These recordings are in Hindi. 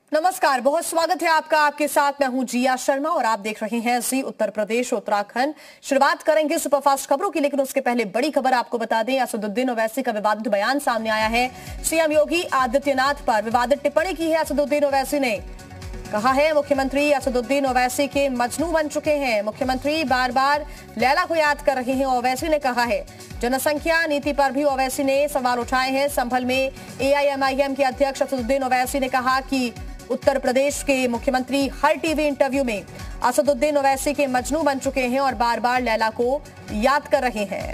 नमस्कार, बहुत स्वागत है आपका। आपके साथ मैं हूं जिया शर्मा और आप देख रहे हैं जी उत्तर प्रदेश उत्तराखंड। शुरुआत करेंगे सुपरफास्ट खबरों की, लेकिन उसके पहले बड़ी खबर आपको बता दें। असदुद्दीन ओवैसी का विवादित बयान सामने आया है। सीएम योगी आदित्यनाथ पर विवादित टिप्पणी की है असदुद्दीन ओवैसी ने। कहा है मुख्यमंत्री असदुद्दीन ओवैसी के मजनू बन चुके हैं। मुख्यमंत्री बार बार लैला को याद कर रहे हैं, ओवैसी ने कहा है। जनसंख्या नीति पर भी ओवैसी ने सवाल उठाए हैं। संभल में एआईएमआईएम के अध्यक्ष असदुद्दीन ओवैसी ने कहा कि उत्तर प्रदेश के मुख्यमंत्री हर टीवी इंटरव्यू में असदुद्दीन ओवैसी के मजनू बन चुके हैं और बार बार लैला को याद कर रहे हैं।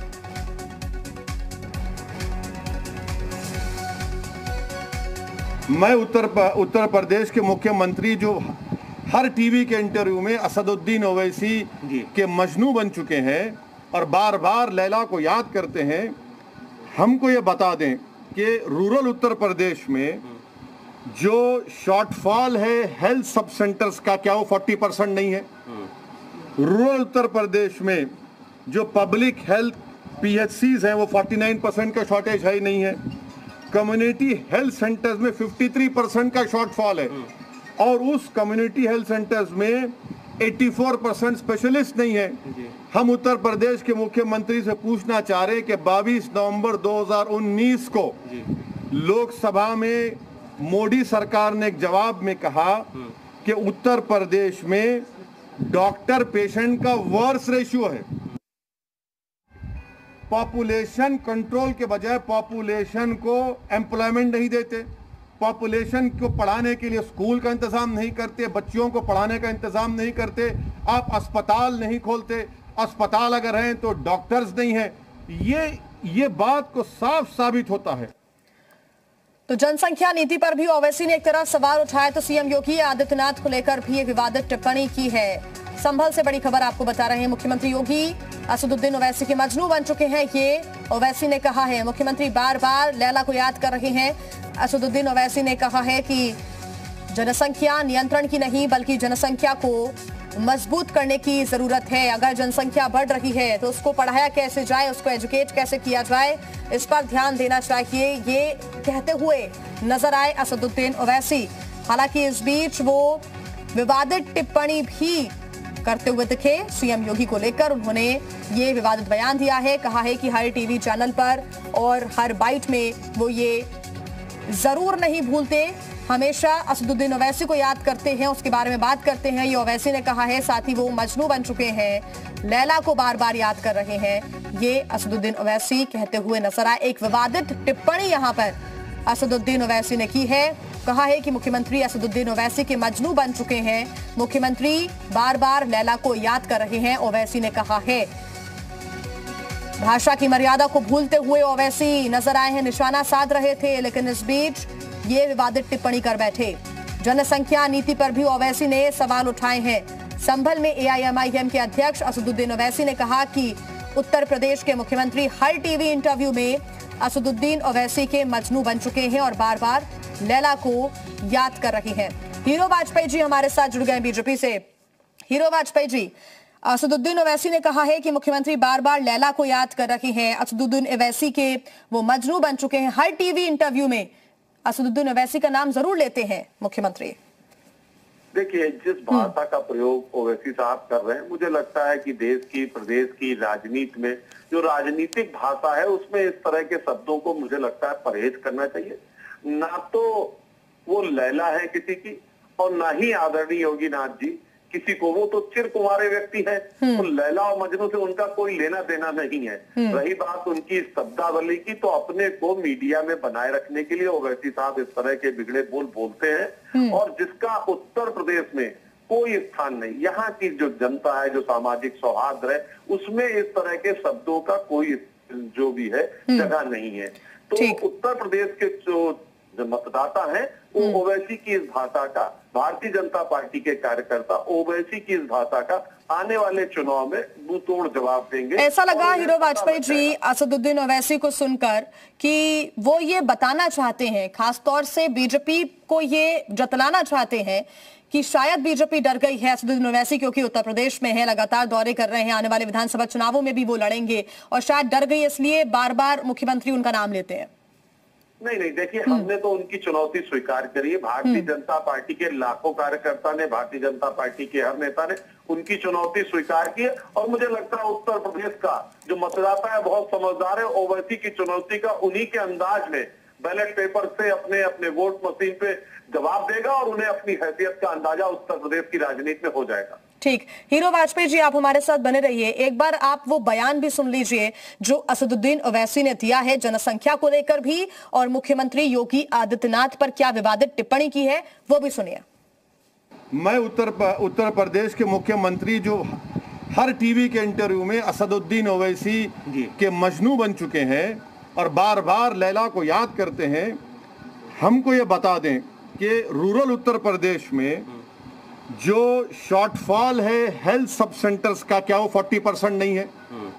मैं उत्तर प्रदेश के मुख्यमंत्री जो हर टीवी के इंटरव्यू में असदुद्दीन ओवैसी के मजनू बन चुके हैं और बार बार लैला को याद करते हैं, हमको ये बता दें कि रूरल उत्तर प्रदेश में जो शॉर्टफॉल है हेल्थ सब सेंटर्स का, क्या वो 40% नहीं है? रूरल उत्तर प्रदेश में जो पब्लिक हेल्थ पीएचसीज हैं वो 49% का शॉर्टेज है ही नहीं है। कम्युनिटी हेल्थ सेंटर्स में 53% का शॉर्टफॉल है और उस कम्युनिटी हेल्थ सेंटर्स में 84% स्पेशलिस्ट नहीं है। हम उत्तर प्रदेश के मुख्यमंत्री से पूछना चाह रहे हैं कि 22 नवंबर 2019 को लोकसभा में मोदी सरकार ने एक जवाब में कहा कि उत्तर प्रदेश में डॉक्टर पेशेंट का वर्स रेशियो है। पॉपुलेशन कंट्रोल के बजाय पॉपुलेशन को एम्प्लॉयमेंट नहीं देते, पॉपुलेशन को पढ़ाने के लिए स्कूल का इंतजाम नहीं करते, बच्चियों को पढ़ाने का इंतजाम नहीं करते, आप अस्पताल नहीं खोलते, अस्पताल अगर हैं तो डॉक्टर्स नहीं है। ये बात को साफ साबित होता है। तो जनसंख्या नीति पर भी ओवैसी ने एक तरफ सवाल उठाया तो सीएम योगी आदित्यनाथ को लेकर भी एक विवादित टिप्पणी की है। संभल से बड़ी खबर आपको बता रहे हैं। मुख्यमंत्री योगी असदुद्दीन ओवैसी के मजनू बन चुके हैं, ये ओवैसी ने कहा है। मुख्यमंत्री बार बार लैला को याद कर रहे हैं। असदुद्दीन ओवैसी ने कहा है कि जनसंख्या नियंत्रण की नहीं बल्कि जनसंख्या को मजबूत करने की जरूरत है। अगर जनसंख्या बढ़ रही है तो उसको पढ़ाया कैसे जाए, उसको एजुकेट कैसे किया जाए, इस पर ध्यान देना चाहिए, ये कहते हुए नजर आए असदुद्दीन ओवैसी। हालांकि इस बीच वो विवादित टिप्पणी भी करते हुए दिखे सीएम योगी को लेकर। उन्होंने ये विवादित बयान दिया है, कहा है कि हर टीवी चैनल पर और हर बाइट में वो ये जरूर नहीं भूलते, हमेशा असदुद्दीन ओवैसी को याद करते हैं, उसके बारे में बात करते हैं, ये ओवैसी ने कहा है। साथ ही वो मजनू बन चुके हैं, लैला को बार बार याद कर रहे हैं, ये असदुद्दीन ओवैसी कहते हुए नजर आए। एक विवादित टिप्पणी यहां पर असदुद्दीन ओवैसी ने की है। कहा है कि मुख्यमंत्री असदुद्दीन ओवैसी के मजनू बन चुके हैं, मुख्यमंत्री बार बार लैला को याद कर रहे हैं, ओवैसी ने कहा है। भाषा की मर्यादा को भूलते हुए ओवैसी नजर आए हैं, निशाना साध रहे थे, लेकिन इस बीच ये विवादित टिप्पणी कर बैठे। जनसंख्या नीति पर भी ओवैसी ने सवाल उठाए हैं। संभल में एआईएमआईएम के अध्यक्ष असदुद्दीन ओवैसी ने कहा कि उत्तर प्रदेश के मुख्यमंत्री हर टीवी इंटरव्यू में असदुद्दीन ओवैसी के मजनू बन चुके हैं और बार बार लैला को याद कर रहे हैं। हीरो वाजपेयी जी हमारे साथ जुड़ गए बीजेपी से। हीरो वाजपेयी जी, असदुद्दीन ओवैसी ने कहा है कि मुख्यमंत्री बार बार लैला को याद कर रहे हैं, असदुद्दीन ओवैसी के वो मजनू बन चुके हैं। हर टीवी इंटरव्यू में असदुद्दीन ओवैसी का नाम जरूर लेते हैं मुख्यमंत्री। देखिए, जिस भाषा का प्रयोग ओवैसी साहब कर रहे हैं, मुझे लगता है कि देश की प्रदेश की राजनीति में जो राजनीतिक भाषा है उसमें इस तरह के शब्दों को मुझे लगता है परहेज करना चाहिए। ना तो वो लैला है किसी की और ना ही आदरणीय योगी नाथ जी किसी को, वो तो चिर कुंवारे व्यक्ति है, तो लैला और मजनू से उनका कोई लेना देना नहीं है। रही बात उनकी शब्दावली की, तो अपने को मीडिया में बनाए रखने के लिए ओवैसी साहब इस तरह के बिगड़े बोल बोलते हैं और जिसका उत्तर प्रदेश में कोई स्थान नहीं। यहाँ की जो जनता है, जो सामाजिक सौहार्द है, उसमें इस तरह के शब्दों का कोई जो भी है जगह नहीं है। तो उत्तर प्रदेश के जो मतदाता हैं वो ओवैसी की इस भाषा का, भारतीय जनता पार्टी के कार्यकर्ता ओवैसी की इस भाषा का आने वाले चुनाव में मुंहतोड़ जवाब देंगे। ऐसा लगा हीरो वाजपेयी जी असदुद्दीन ओवैसी को सुनकर कि वो ये बताना चाहते हैं, खासतौर से बीजेपी को ये जतलाना चाहते हैं कि शायद बीजेपी डर गई है असदुद्दीन ओवैसी, क्योंकि उत्तर प्रदेश में है, लगातार दौरे कर रहे हैं, आने वाले विधानसभा चुनावों में भी वो लड़ेंगे और शायद डर गई इसलिए बार बार मुख्यमंत्री उनका नाम लेते हैं। नहीं देखिए, हमने तो उनकी चुनौती स्वीकार करी है। भारतीय जनता पार्टी के लाखों कार्यकर्ता ने, भारतीय जनता पार्टी के हर नेता ने उनकी चुनौती स्वीकार की है। और मुझे लगता है उत्तर प्रदेश का जो मतदाता है बहुत समझदार है। ओवैसी की चुनौती का उन्हीं के अंदाज में बैलेट पेपर से अपने अपने वोट मशीन पे जवाब देगा और उन्हें अपनी हैसियत का अंदाजा उत्तर प्रदेश की राजनीति में हो जाएगा। ठीक, हीरो वाजपेयी जी आप हमारे साथ बने रहिए। एक बार आप वो बयान भी सुन लीजिए जो असदुद्दीन ओवैसी ने दिया है जनसंख्या को लेकर भी, और मुख्यमंत्री योगी आदित्यनाथ पर क्या विवादित टिप्पणी की है वो भी सुनिए। मैं उत्तर प्रदेश के मुख्यमंत्री जो हर टीवी के इंटरव्यू में असदुद्दीन ओवैसी के मजनू बन चुके हैं और बार बार लैला को याद करते हैं, हमको ये बता दें कि रूरल उत्तर प्रदेश में जो शॉर्टफॉल है हेल्थ सब सेंटर्स का, क्या वो 40% नहीं है?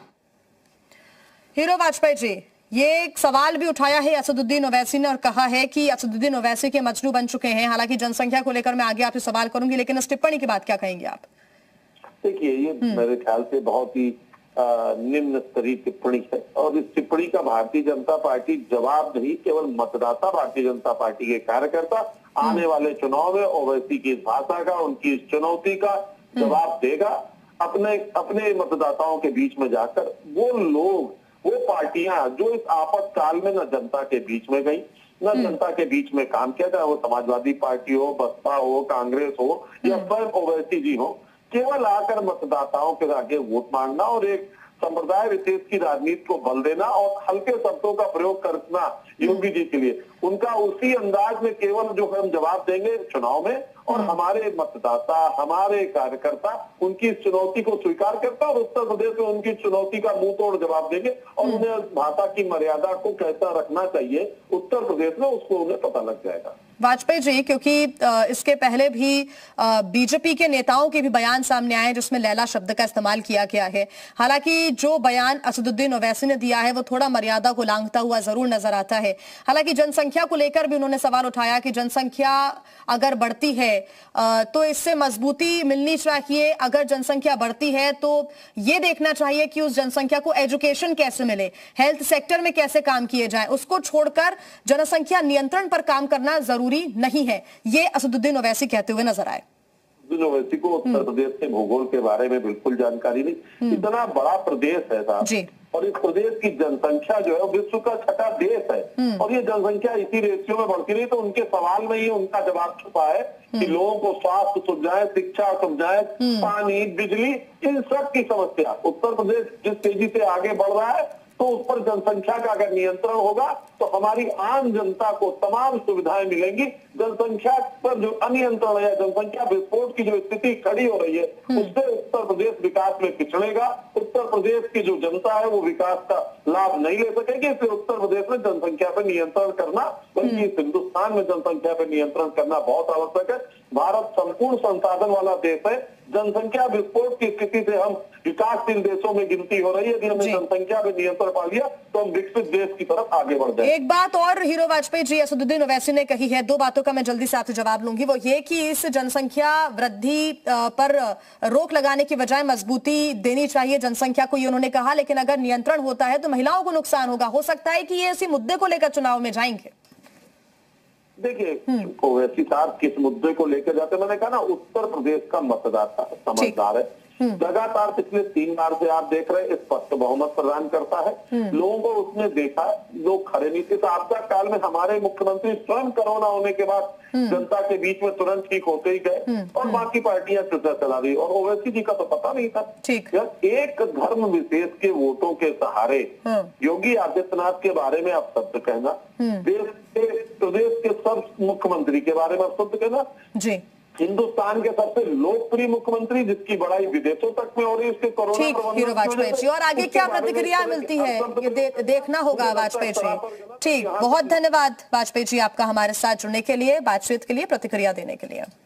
हीरो वाजपेयी जी, ये एक सवाल भी उठाया है असदुद्दीन ओवैसी ने और कहा है कि असदुद्दीन ओवैसी के मजनू बन चुके हैं। हालांकि जनसंख्या को लेकर मैं आगे आपसे सवाल करूंगी, लेकिन इस टिप्पणी की बात क्या कहेंगे आप? देखिए, ये मेरे ख्याल से बहुत ही निम्न स्तरीय टिप्पणी है और इस टिप्पणी का भारतीय जनता पार्टी जवाब नहीं, केवल मतदाता भारतीय जनता पार्टी के कार्यकर्ता आने वाले चुनाव में ओवैसी की इस भाषा का, उनकी इस चुनौती का जवाब देगा। अपने मतदाताओं के बीच में जाकर वो लोग, वो पार्टियां जो इस आपातकाल में न जनता के बीच में गई, न जनता के बीच में काम किया, चाहे वो समाजवादी पार्टी हो, बसपा हो, कांग्रेस हो या स्वयं ओवैसी जी हो, केवल आकर मतदाताओं के आगे वोट मांगना और एक संप्रदाय विशेष की राजनीति को बल देना और हल्के शब्दों का प्रयोग करना योगी जी के लिए, उनका उसी अंदाज में केवल जो हम जवाब देंगे चुनाव में और हमारे मतदाता, हमारे कार्यकर्ता उनकी इस चुनौती को स्वीकार करता और उत्तर प्रदेश में उनकी चुनौती का मुंह तोड़ जवाब देंगे और उन्हें भाषा की मर्यादा को कैसा रखना चाहिए उत्तर प्रदेश में, उसको उन्हें पता लग जाएगा। वाजपेयी जी, क्योंकि इसके पहले भी बीजेपी के नेताओं के भी बयान सामने आए जिसमें लैला शब्द का इस्तेमाल किया गया है। हालांकि जो बयान असदुद्दीन ओवैसी ने दिया है वो थोड़ा मर्यादा को लांघता हुआ जरूर नजर आता है। हालांकि जनसंख्या को लेकर भी उन्होंने सवाल उठाया कि जनसंख्या अगर बढ़ती है तो इससे मजबूती मिलनी चाहिए, अगर जनसंख्या बढ़ती है तो ये देखना चाहिए कि उस जनसंख्या को एजुकेशन कैसे मिले, हेल्थ सेक्टर में कैसे काम किए जाए, उसको छोड़कर जनसंख्या नियंत्रण पर काम करना जरूरी नहीं है। ये असदुद्दीन ओवैसी कहते हुए नजर आए। असदुद्दीन ओवैसी को उत्तर प्रदेश के भूगोल के बारे में बिल्कुल जानकारी नहीं। इतना बड़ा प्रदेश है साहब, और इस प्रदेश की जनसंख्या जो है विश्व का 6ठा देश है और ये जनसंख्या इसी रेशियो में बढ़ती रही, तो उनके सवाल में ही उनका जवाब छुपा है कि लोगों को स्वास्थ्य सुविधाएं, शिक्षा सुविधाएं, पानी, बिजली, इन सब की समस्या उत्तर प्रदेश जिस तेजी से आगे बढ़ रहा है, तो उस पर जनसंख्या का अगर नियंत्रण होगा तो हमारी आम जनता को तमाम सुविधाएं मिलेंगी। जनसंख्या पर जो अनियंत्रण है, जनसंख्या विस्फोट की जो स्थिति खड़ी हो रही है, उससे उत्तर प्रदेश विकास में पिछड़ेगा। उत्तर प्रदेश की जो जनता है वो विकास का लाभ नहीं ले सकेगी। इसलिए उत्तर प्रदेश में जनसंख्या पर नियंत्रण करना, बल्कि इस हिंदुस्तान में जनसंख्या पर नियंत्रण करना बहुत आवश्यक है। भारत संपूर्ण संसाधन वाला देश है। जनसंख्या विस्फोट की स्थिति से हम विकासशील देशों में गिनती हो रही है। यदि हमने जनसंख्या पे नियंत्रण पा लिया तो हम विकसित देश की तरफ आगे बढ़ जाएंगे। एक बात और हीरो वाजपेयी जी असदुद्दीन ओवैसी ने कही है, दो बातों का मैं जल्दी से आपसे जवाब लूंगी, वो ये कि इस जनसंख्या वृद्धि पर रोक लगाने की बजाय मजबूती देनी चाहिए जनसंख्या को, ये उन्होंने कहा। लेकिन अगर नियंत्रण होता है तो महिलाओं को नुकसान होगा, हो सकता है कि ये इसी मुद्दे को लेकर चुनाव में जाएंगे। देखिए, ओवैसी साहब किस मुद्दे को लेकर जाते, मैंने कहा ना, उत्तर प्रदेश का मतदाता समझदार है। लगातार पिछले 3 बार से आप देख रहे हैं स्पष्ट बहुमत प्रदान करता है। लोगों को उसने देखा, लोग खड़े नहीं थे। आपदा काल में हमारे मुख्यमंत्री स्वयं कोरोना होने के बाद जनता के बीच में तुरंत ठीक होते ही गए और बाकी पार्टियां चर्चा चला दी और ओवैसी जी का तो पता नहीं था। एक धर्म विशेष के वोटों के सहारे योगी आदित्यनाथ के बारे में आप शब्द कहना, प्रदेश के सब मुख्यमंत्री के बारे में आप शब्द कहना जी, हिंदुस्तान के सबसे लोकप्रिय मुख्यमंत्री जिसकी बड़ाई विदेशों तक में हो रही है, उसके कोरोना हीरो वाजपेयी जी, और आगे क्या प्रतिक्रिया मिलती है ये देखना होगा वाजपेयी जी। ठीक, बहुत धन्यवाद वाजपेयी जी आपका हमारे साथ जुड़ने के लिए, बातचीत के लिए, प्रतिक्रिया देने के लिए।